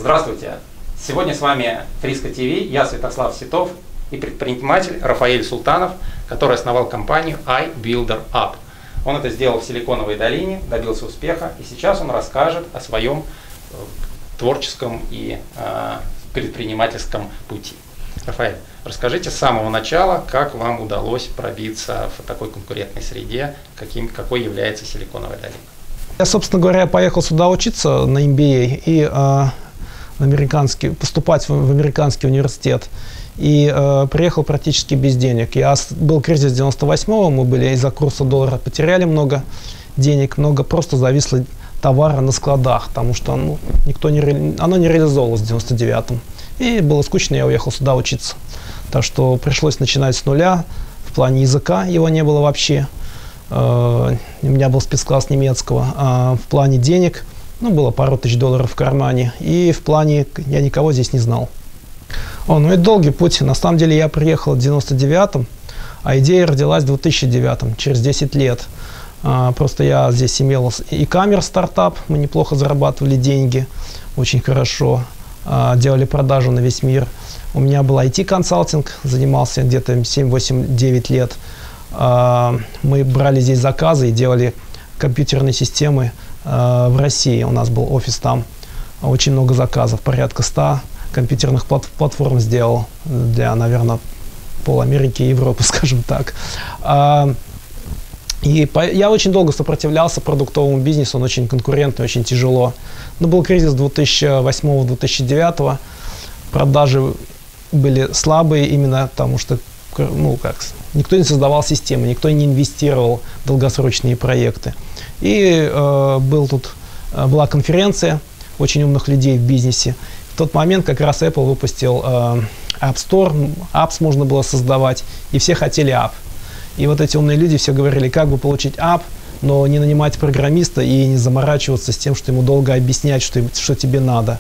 Здравствуйте! Сегодня с вами Фриско ТВ, я Святослав Ситов и предприниматель Рафаэль Султанов, который основал компанию iBuilderUp. Он это сделал в Силиконовой долине, добился успеха, и сейчас он расскажет о своем творческом и предпринимательском пути. Рафаэль, расскажите с самого начала, как вам удалось пробиться в такой конкурентной среде, какой является Силиконовая долина. Я, собственно говоря, поехал сюда учиться на MBA и поступать в американский университет. И приехал практически без денег. Был кризис 98-го, мы были из-за курса доллара потеряли много денег, много просто зависло товара на складах, потому что оно не реализовывалось в 99-м. И было скучно, я уехал сюда учиться. Так что пришлось начинать с нуля. В плане языка его не было вообще. У меня был спецкласс немецкого. А в плане денег, было пару тысяч долларов в кармане. И в плане, я никого здесь не знал. Это долгий путь. На самом деле я приехал в 99-м, а идея родилась в 2009-м, через 10 лет. Просто я здесь имел e-commerce стартап, мы неплохо зарабатывали деньги, очень хорошо. Делали продажу на весь мир. У меня был IT-консалтинг, занимался где-то 7-8-9 лет. Мы брали здесь заказы и делали компьютерные системы в России. У нас был офис там, очень много заказов, порядка 100 компьютерных платформ сделал для, наверное, пол-Америки и Европы, скажем так. И я очень долго сопротивлялся продуктовому бизнесу, он очень конкурентный, очень тяжело. Но был кризис 2008-2009, продажи были слабые именно потому, что никто не создавал системы, никто не инвестировал в долгосрочные проекты. И была конференция очень умных людей в бизнесе. В тот момент как раз Apple выпустил App Store, apps можно было создавать, и все хотели app. И вот эти умные люди все говорили, как бы получить app, но не нанимать программиста и не заморачиваться с тем, что ему долго объяснять, что тебе надо.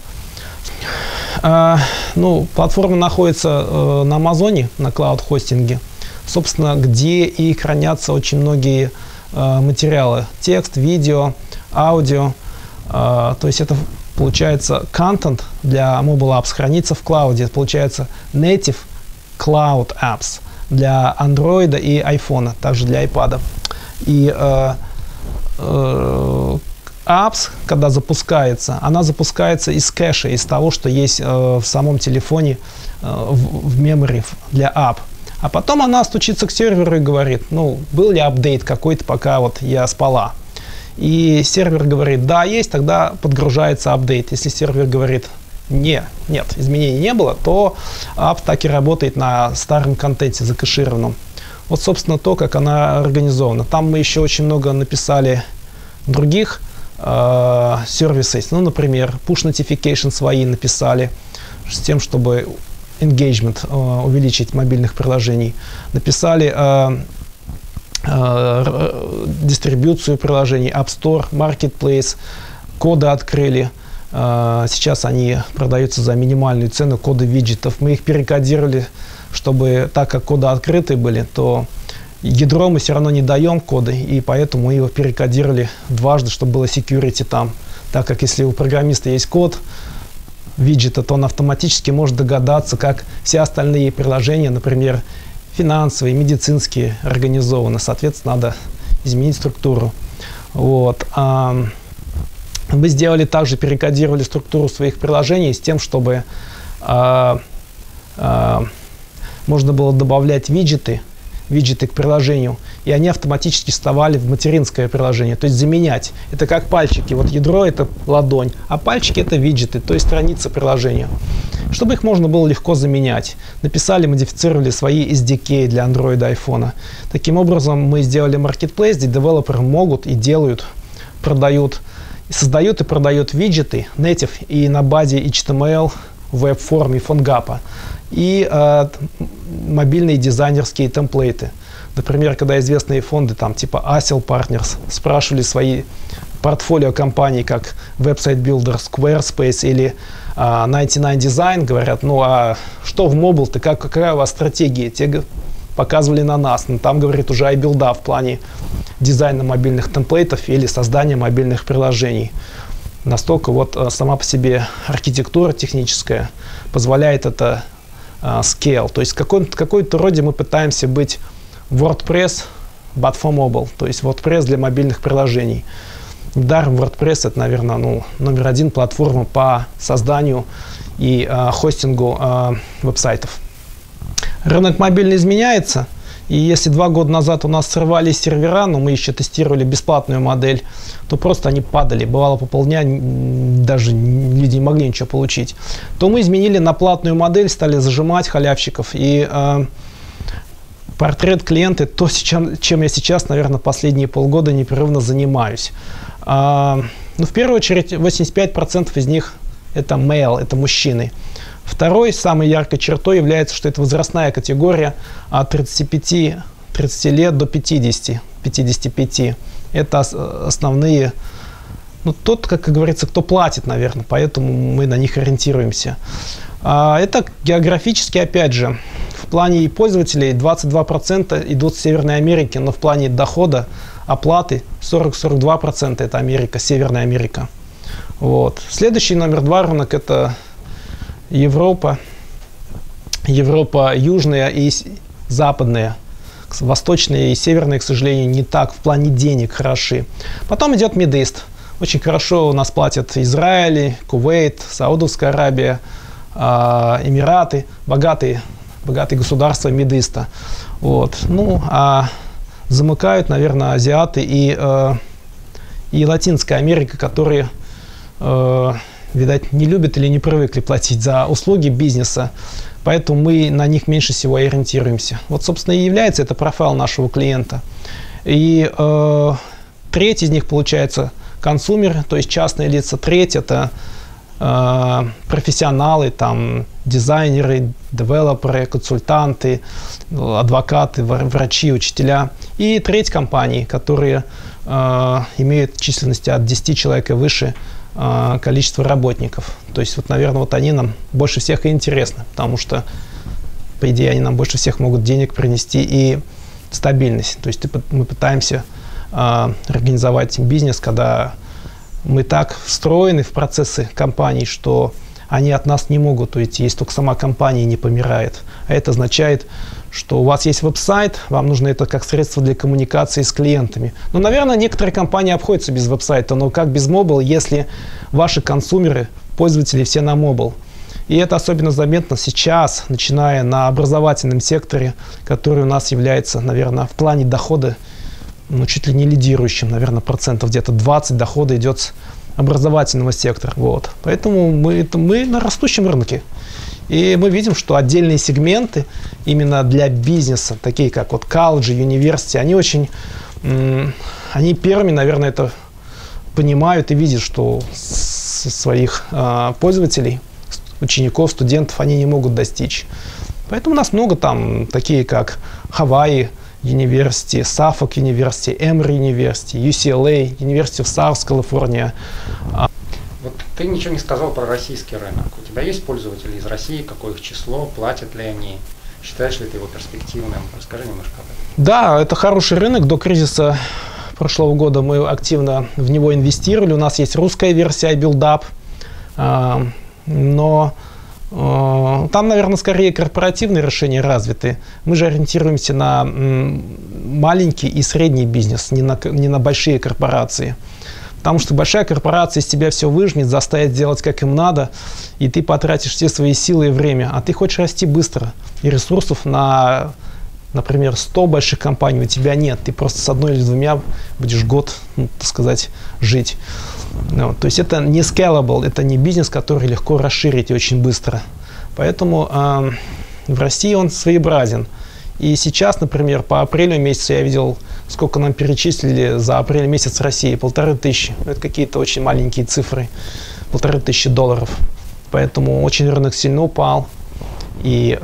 Платформа находится на Амазоне, на клауд-хостинге, собственно, где и хранятся очень многие материалы. Текст, видео, аудио. То есть это получается контент для Mobile Apps хранится в клауде. Получается native cloud apps для Android и iPhone, также для iPad. И apps, когда запускается, она запускается из кэша, из того, что есть в самом телефоне, в memory для app. А потом она стучится к серверу и говорит, был ли апдейт какой-то, пока я спала. И сервер говорит, да, есть, тогда подгружается апдейт. Если сервер говорит, нет, изменений не было, то app так и работает на старом контенте закэшированном. Вот, собственно, то, как она организована. Там мы еще очень много написали других сервисов. Например, push notification свои написали, с тем, чтобы engagement увеличить мобильных приложений. Написали дистрибуцию приложений, App Store, Marketplace, коды открыли. Сейчас они продаются за минимальную цену, коды виджетов. Мы их перекодировали, чтобы, так как коды открытые были, то ядро мы все равно не даем коды, и поэтому мы его перекодировали дважды, чтобы было security там. Так как если у программиста есть код виджета, то он автоматически может догадаться, как все остальные приложения, например, финансовые, медицинские, организованы. Соответственно, надо изменить структуру. Мы сделали также, перекодировали структуру своих приложений с тем, чтобы можно было добавлять виджеты к приложению, и они автоматически вставали в материнское приложение, то есть заменять. Это как пальчики. Ядро — это ладонь, а пальчики — это виджеты, то есть страница приложения. Чтобы их можно было легко заменять. Написали, модифицировали свои SDK для Android и iPhone. Таким образом, мы сделали marketplace, где девелоперы могут и делают, создают и продают виджеты native и на базе HTML, веб-форм и PhoneGap. И мобильные дизайнерские темплейты. Например, когда известные фонды, типа Acel Partners, спрашивали свои портфолио компаний, как Website Builder, Squarespace или 99 Design, говорят, а что в mobile-то, какая у вас стратегия? Те показывали на нас, но там, говорит, уже iBuilder в плане дизайна мобильных темплейтов или создания мобильных приложений. Настолько вот сама по себе архитектура техническая позволяет это scale. То есть в какой-то роде мы пытаемся быть WordPress, but for mobile. То есть WordPress для мобильных приложений. Недаром WordPress это, наверное, номер один платформа по созданию и хостингу веб-сайтов. Рынок мобильный изменяется. И если 2 года назад у нас срывались сервера, но мы еще тестировали бесплатную модель, то просто они падали. Бывало по полдня, даже люди не могли ничего получить. То мы изменили на платную модель, стали зажимать халявщиков. И портрет клиента – то, чем я сейчас, наверное, последние полгода непрерывно занимаюсь. В первую очередь, 85% из них – это male, это мужчины. Второй, самой яркой чертой является, что это возрастная категория от 35-30 лет до 50-55. Это основные, тот, как говорится, кто платит, наверное, поэтому мы на них ориентируемся. Это географически, опять же, в плане пользователей 22% идут с Северной Америки, но в плане дохода, оплаты 40-42% это Америка, Северная Америка. Вот. Следующий номер 2 рынок – это Европа южная и западная. Восточные и северные, к сожалению, не так в плане денег хороши. Потом идет Мидл-Ист. Очень хорошо у нас платят Израиль, Кувейт, Саудовская Аравия, Эмираты, богатые государства Мидл-Иста. Вот. А замыкают, наверное, азиаты и Латинская Америка, которые, видать, не любят или не привыкли платить за услуги бизнеса. Поэтому мы на них меньше всего ориентируемся. Вот, собственно, и является это профайл нашего клиента. И третий из них получается консумеры, то есть частные лица. Треть – это профессионалы, там, дизайнеры, девелоперы, консультанты, адвокаты, врачи, учителя. И треть компаний, которые имеют численности от 10 человек и выше, количество работников. То есть, вот, наверное, вот они нам больше всех и интересны, потому что, по идее, они нам больше всех могут денег принести и стабильность. То есть мы пытаемся организовать бизнес, когда мы так встроены в процессы компаний, что они от нас не могут уйти, если только сама компания не помирает. А это означает, что у вас есть веб-сайт, вам нужно это как средство для коммуникации с клиентами. Ну, наверное, некоторые компании обходятся без веб-сайта, но как без мобил, если ваши консумеры, пользователи все на мобил. И это особенно заметно сейчас, начиная на образовательном секторе, который у нас является, наверное, в плане дохода, чуть ли не лидирующим, наверное, процентов где-то 20 дохода идет с образовательного сектора. Вот. Поэтому мы на растущем рынке. И мы видим, что отдельные сегменты именно для бизнеса, такие как вот колледжи, университеты, они первыми, наверное, это понимают и видят, что своих пользователей, учеников, студентов они не могут достичь. Поэтому у нас много там, такие как Hawaii University, Suffolk University, Emory University, UCLA, University of South California. Вот ты ничего не сказал про российский рынок. У тебя есть пользователи из России, какое их число, платят ли они? Считаешь ли ты его перспективным? Расскажи немножко об этом. Да, это хороший рынок. До кризиса прошлого года мы активно в него инвестировали. У нас есть русская версия iBuildUp, но там, наверное, скорее корпоративные решения развиты. Мы же ориентируемся на маленький и средний бизнес, не на большие корпорации. Потому что большая корпорация из тебя все выжмет, заставит делать как им надо, и ты потратишь все свои силы и время. А ты хочешь расти быстро, и ресурсов на, например, 100 больших компаний у тебя нет. Ты просто с одной или двумя будешь год, так сказать, жить. То есть это не scalable, это не бизнес, который легко расширить и очень быстро. Поэтому в России он своеобразен. И сейчас, например, по апрелю месяцу я видел, сколько нам перечислили за апрель месяц в России. 1500. Это какие-то очень маленькие цифры. $1500. Поэтому очень рынок сильно упал. И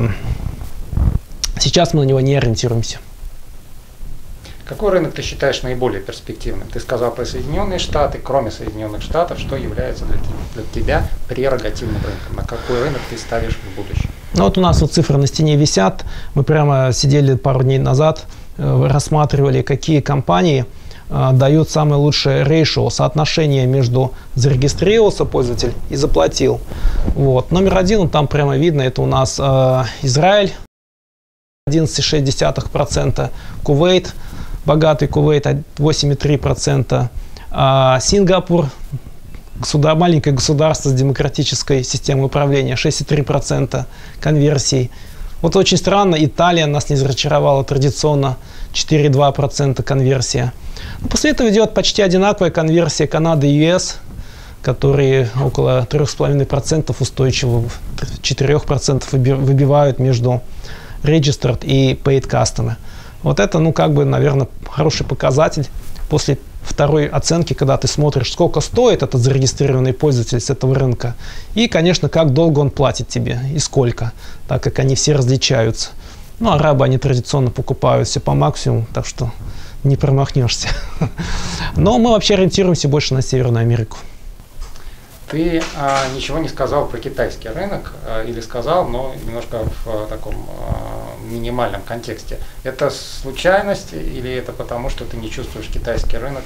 сейчас мы на него не ориентируемся. Какой рынок ты считаешь наиболее перспективным? Ты сказал про Соединенные Штаты. Кроме Соединенных Штатов, что является для тебя прерогативным рынком? На какой рынок ты ставишь в будущем? Ну вот у нас вот цифры на стене висят. Мы прямо сидели пару дней назад, рассматривали, какие компании дает самое лучшее ratio, соотношение между зарегистрировался пользователь и заплатил. Вот. Номер один, там прямо видно, это у нас Израиль, 11,6%, Кувейт, богатый Кувейт, 8,3%, Сингапур, маленькое государство с демократической системой управления, 6,3% конверсий. Вот очень странно, Италия нас не разочаровала традиционно, 4,2% конверсия. После этого идет почти одинаковая конверсия Канады и ЕС, которые около 3,5% устойчиво, 4% выбивают между registered и paid customer. Вот это, наверное, хороший показатель после второй оценки, когда ты смотришь, сколько стоит этот зарегистрированный пользователь с этого рынка, и, конечно, как долго он платит тебе и сколько, так как они все различаются. Арабы, они традиционно покупают все по максимуму, так что не промахнешься. Но мы вообще ориентируемся больше на Северную Америку. Ты ничего не сказал про китайский рынок, или сказал, но немножко в таком минимальном контексте. Это случайность или это потому, что ты не чувствуешь китайский рынок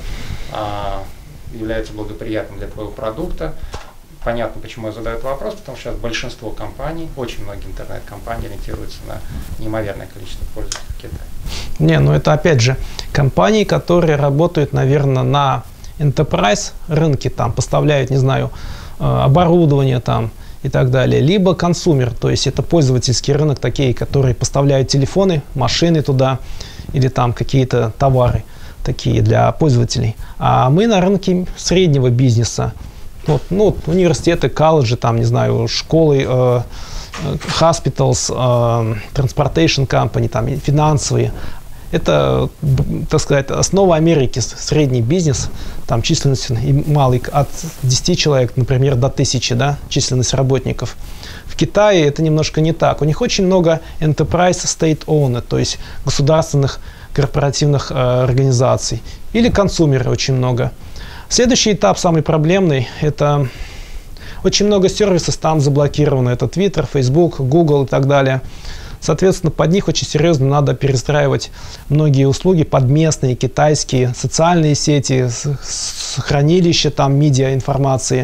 является благоприятным для твоего продукта? Понятно, почему я задаю этот вопрос, потому что сейчас большинство компаний, очень многие интернет-компании ориентируются на неимоверное количество пользователей в Китае. Это опять же компании, которые работают, наверное, на enterprise рынке, там поставляют, не знаю, оборудование там и так далее, либо консумер, то есть это пользовательский рынок, такие, которые поставляют телефоны, машины туда или там какие-то товары такие для пользователей. А мы на рынке среднего бизнеса, университеты, колледжи, там, не знаю, школы, hospitals, transportation company, там, финансовые. Это, так сказать, основа Америки, средний бизнес, там численность малый, от 10 человек, например, до 1000, да, численность работников. В Китае это немножко не так. У них очень много enterprise state-owned, то есть государственных корпоративных организаций. Или консумеры очень много. Следующий этап, самый проблемный, это очень много сервисов там заблокировано. Это Twitter, Facebook, Google и так далее. Соответственно, под них очень серьезно надо перестраивать многие услуги под местные, китайские, социальные сети, хранилища там медиа информации.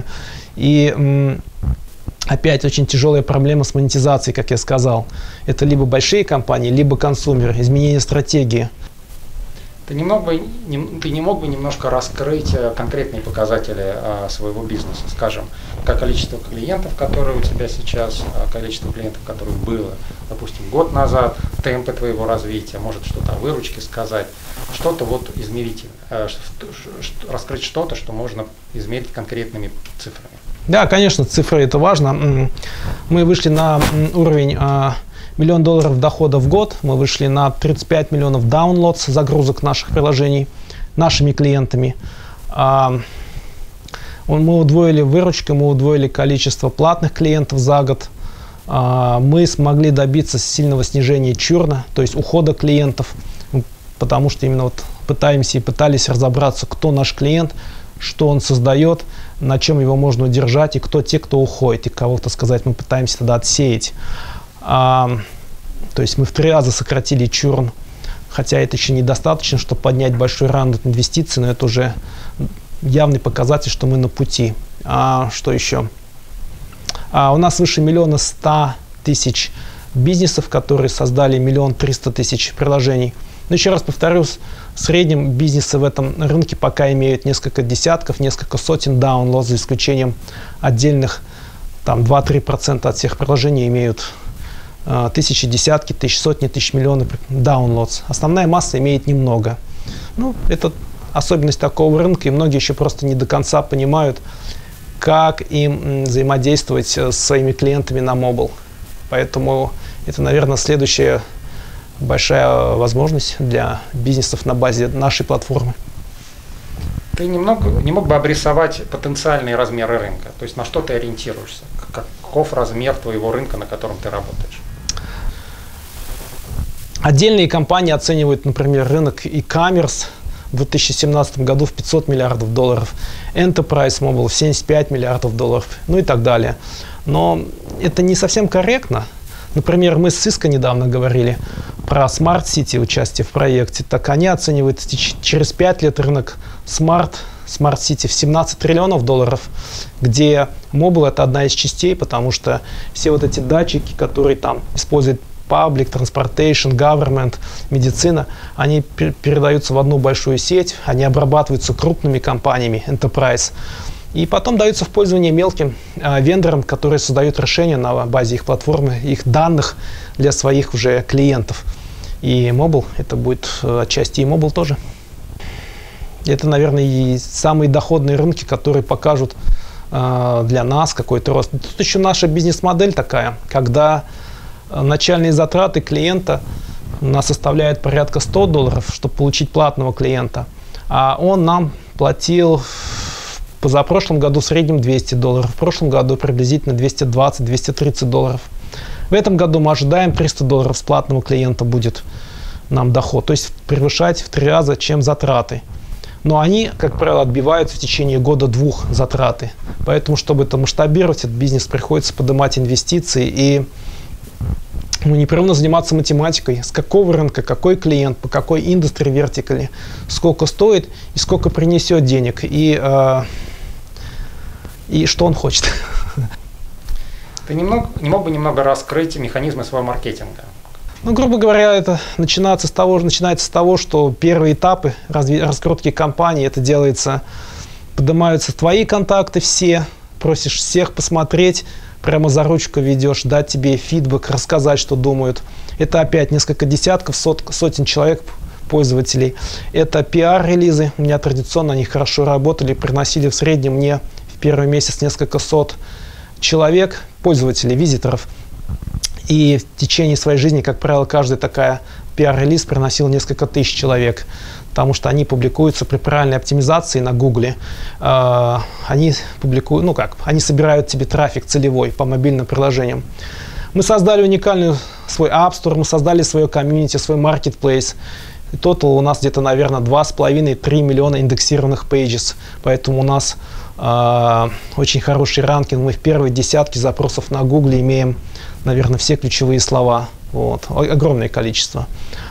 И опять очень тяжелая проблема с монетизацией, как я сказал. Это либо большие компании, либо консумеры, изменение стратегии. Ты не мог бы немножко раскрыть конкретные показатели своего бизнеса, скажем, как количество клиентов, которые у тебя сейчас, количество клиентов, которых было, допустим, год назад, темпы твоего развития, может что-то о выручке сказать, что-то измерительное, раскрыть что-то, что можно измерить конкретными цифрами. Да, конечно, цифры это важно. Мы вышли на уровень $1 миллион дохода в год, мы вышли на 35 миллионов downloads, загрузок наших приложений нашими клиентами. Мы удвоили выручку, мы удвоили количество платных клиентов за год. Мы смогли добиться сильного снижения чурна, то есть ухода клиентов, потому что именно пытались разобраться, кто наш клиент, что он создает, на чем его можно удержать, и кто уходит, и кого-то сказать мы пытаемся тогда отсеять. То есть мы в 3 раза сократили чурн, хотя это еще недостаточно, чтобы поднять большой раунд инвестиций, но это уже явный показатель, что мы на пути. Что еще? У нас свыше 1 100 000 бизнесов, которые создали 1 300 000 приложений. Но еще раз повторюсь, в среднем бизнесы в этом рынке пока имеют несколько десятков, несколько сотен downloads, за исключением отдельных, там 2-3% от всех приложений имеют тысячи, десятки тысяч, сотни тысяч, миллионы downloads. Основная масса имеет немного. Это особенность такого рынка, и многие еще просто не до конца понимают, как им взаимодействовать с своими клиентами на мобил. Поэтому это, наверное, следующая большая возможность для бизнесов на базе нашей платформы. Ты не мог бы обрисовать потенциальные размеры рынка? То есть на что ты ориентируешься? Каков размер твоего рынка, на котором ты работаешь? Отдельные компании оценивают, например, рынок e-commerce в 2017 году в $500 миллиардов, Enterprise Mobile в $75 миллиардов, и так далее. Но это не совсем корректно. Например, мы с Cisco недавно говорили про Smart City, участие в проекте. Так они оценивают через 5 лет рынок Smart City в 17 триллионов долларов, где Mobile — это одна из частей, потому что все вот эти датчики, которые там используют Public, Transportation, Government, медицина, они передаются в одну большую сеть, они обрабатываются крупными компаниями, Enterprise, и потом даются в пользование мелким вендорам, которые создают решения на базе их платформы, их данных для своих уже клиентов. И Mobile, это будет отчасти и Mobile тоже. Это, наверное, и самые доходные рынки, которые покажут для нас какой-то рост. Тут еще наша бизнес-модель такая, когда начальные затраты клиента у нас составляют порядка $100, чтобы получить платного клиента. А он нам платил в позапрошлом году в среднем $200, в прошлом году приблизительно $220-230. В этом году мы ожидаем $300 с платного клиента будет нам доход. То есть превышать в 3 раза, чем затраты. Но они, как правило, отбиваются в течение года-двух затраты. Поэтому, чтобы это масштабировать, этот бизнес приходится поднимать инвестиции и непрерывно заниматься математикой, с какого рынка, какой клиент, по какой индустрии вертикали, сколько стоит и сколько принесет денег, и что он хочет. Ты не мог бы немного раскрыть механизмы своего маркетинга? Ну, грубо говоря, это начинается с того, что первые этапы раскрутки компании, это делается, поднимаются твои контакты все, просишь всех посмотреть, прямо за ручку ведешь, дать тебе фидбэк, рассказать, что думают. Это опять несколько десятков, сотен человек, пользователей. Это пиар-релизы. У меня традиционно они хорошо работали, приносили в среднем мне в первый месяц несколько сот человек, пользователей, визиторов. И в течение своей жизни, как правило, каждая такая пиар-релиз приносил несколько тысяч человек, потому что они публикуются при правильной оптимизации на Гугле. Они публикуют, они собирают тебе трафик целевой по мобильным приложениям. Мы создали уникальный свой App Store, мы создали свое комьюнити, свой marketplace. Тотал у нас где-то, наверное, 2,5-3 миллиона индексированных pages. Поэтому у нас очень хороший ранкинг. Мы в первой десятке запросов на Гугле имеем, наверное, все ключевые слова. Вот. Огромное количество.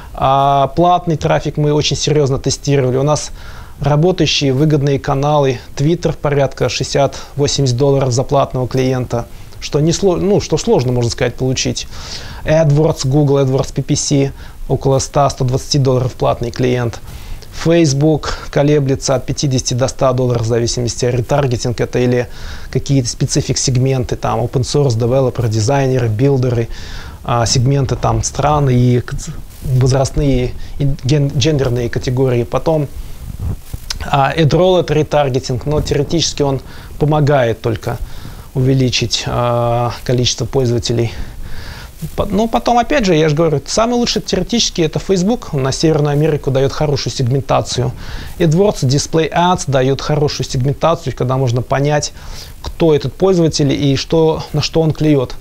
А платный трафик мы очень серьезно тестировали. У нас работающие выгодные каналы. Twitter порядка $60-80 за платного клиента. Что сложно, можно сказать, получить. AdWords, Google AdWords PPC около $100-120 платный клиент. Facebook колеблется от $50 до $100 в зависимости от ретаргетинга, это или какие-то специфик сегменты, там open source, девелоперы, дизайнеры, билдеры, сегменты там страны и возрастные и гендерные категории. Потом AdRoll — это ретаргетинг, но теоретически он помогает только увеличить количество пользователей. Но потом, опять же, я же говорю, самый лучший теоретически это Facebook. Он на Северную Америку дает хорошую сегментацию. AdWords, Display Ads дает хорошую сегментацию, когда можно понять, кто этот пользователь и на что он клюет.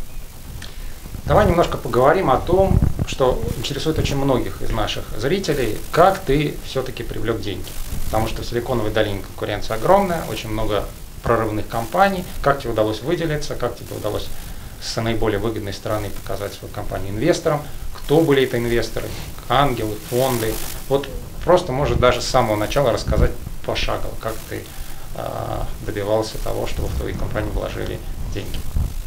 Давай немножко поговорим о том, что интересует очень многих из наших зрителей, как ты все-таки привлек деньги. Потому что в Силиконовой долине конкуренция огромная, очень много прорывных компаний. Как тебе удалось выделиться, как тебе удалось с наиболее выгодной стороны показать свою компанию инвесторам, кто были это инвесторы, ангелы, фонды. Вот просто, может, даже с самого начала рассказать пошагово, как ты добивался того, чтобы в твою компанию вложили деньги.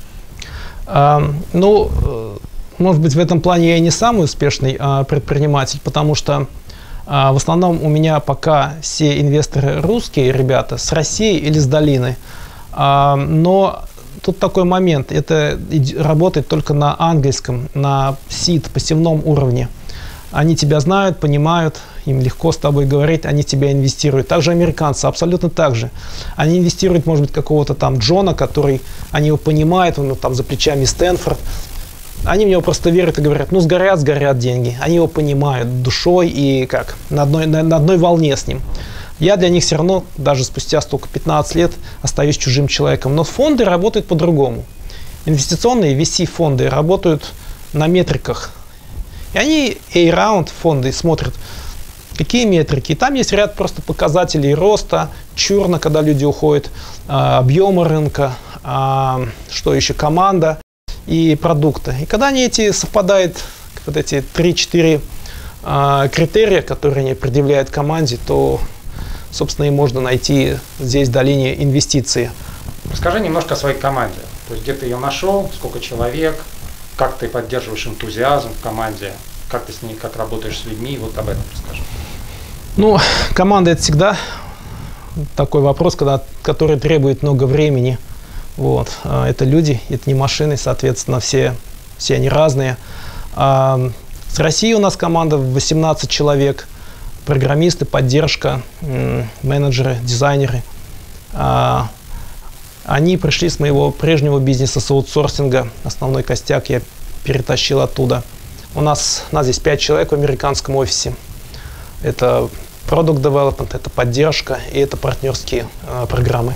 Может быть, в этом плане я и не самый успешный предприниматель, потому что в основном у меня пока все инвесторы русские ребята с России или с долины. Но тут такой момент, это работает только на английском, на seed, пассивном уровне. Они тебя знают, понимают, им легко с тобой говорить, они тебя инвестируют. Также американцы абсолютно так же. Они инвестируют, может быть, какого-то там Джона, который, они его понимают, он там за плечами Стэнфорд. Они в него просто верят и говорят, сгорят деньги. Они его понимают душой и на одной волне с ним. Я для них все равно, даже спустя столько 15 лет, остаюсь чужим человеком. Но фонды работают по-другому. Инвестиционные VC-фонды работают на метриках. И они A-раунд фонды смотрят, какие метрики. И там есть ряд просто показателей роста, чурна, когда люди уходят, объема рынка, что еще, команда. и продукта. И когда они эти совпадают, вот эти 3-4 критерия, которые они предъявляют команде, то, собственно, и можно найти здесь в долине инвестиции. Расскажи немножко о своей команде. То есть где ты ее нашел, сколько человек, как ты поддерживаешь энтузиазм в команде, как ты с ней, как работаешь с людьми, вот об этом расскажи. Ну, команда — это всегда такой вопрос, который требует много времени. Вот. Это люди, это не машины, соответственно, все они разные. С России у нас команда 18 человек, программисты, поддержка, менеджеры, дизайнеры. Они пришли с моего прежнего бизнеса, с аутсорсинга. Основной костяк я перетащил оттуда. У нас здесь 5 человек в американском офисе. Это Product Development, это поддержка и это партнерские программы.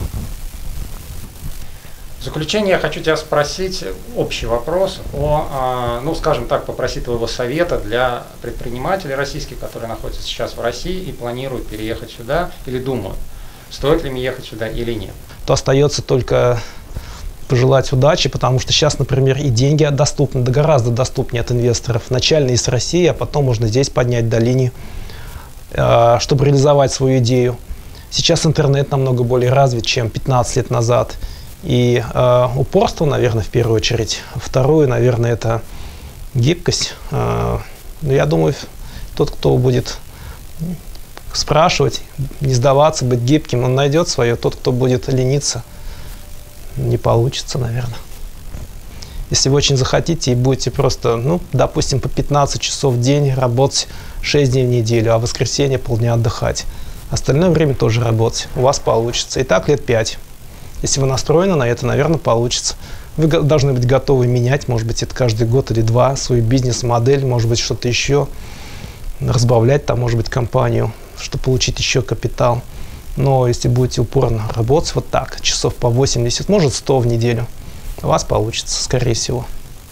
В заключение я хочу тебя спросить общий вопрос ну, скажем так, попросить твоего совета для предпринимателей российских, которые находятся сейчас в России и планируют переехать сюда или думают, стоит ли мне ехать сюда или нет. То остается только пожелать удачи, потому что сейчас, например, и деньги доступны, да гораздо доступнее от инвесторов. Начально из России, а потом можно здесь поднять в долине, чтобы реализовать свою идею. Сейчас интернет намного более развит, чем 15 лет назад. И упорство, наверное, в первую очередь. Второе, наверное, это гибкость. Но я думаю, тот, кто будет спрашивать, не сдаваться, быть гибким, он найдет свое. Тот, кто будет лениться, не получится, наверное. Если вы очень захотите и будете просто, ну, допустим, по 15 часов в день работать 6 дней в неделю, а в воскресенье полдня отдыхать. Остальное время тоже работать. У вас получится. И так лет 5. Если вы настроены на это, наверное, получится. Вы должны быть готовы менять, может быть, это каждый год или два, свою бизнес-модель, может быть, что-то еще, разбавлять там, может быть, компанию, чтобы получить еще капитал. Но если будете упорно работать вот так, часов по 80, может 100 в неделю, у вас получится, скорее всего.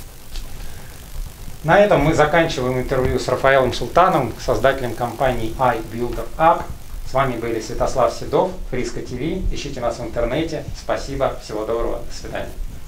На этом мы заканчиваем интервью с Рафаэлем Султановым, создателем компании iBuilderUp. С вами были Святослав Седов, Фриско ТВ. Ищите нас в интернете. Спасибо, всего доброго, до свидания.